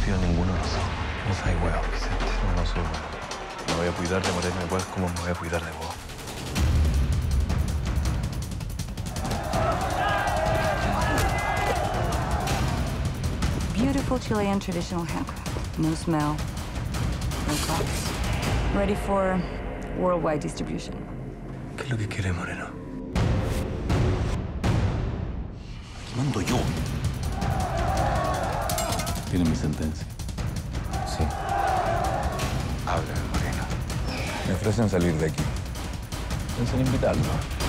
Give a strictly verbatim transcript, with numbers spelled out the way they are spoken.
confío en ninguno de nosotros. No soy huevo, Vicente. No, no soy huevo. Me voy a cuidar de morirme igual como me voy a cuidar de vos. Beautiful Chilean traditional handcraft. No smell, no cost. Ready for worldwide distribution. ¿Qué es lo que quiere, Moreno? Aquí mando yo. Tiene mi sentencia. Sí. Háblame, Moreno. Me ofrecen salir de aquí. Pienso en invitarlo.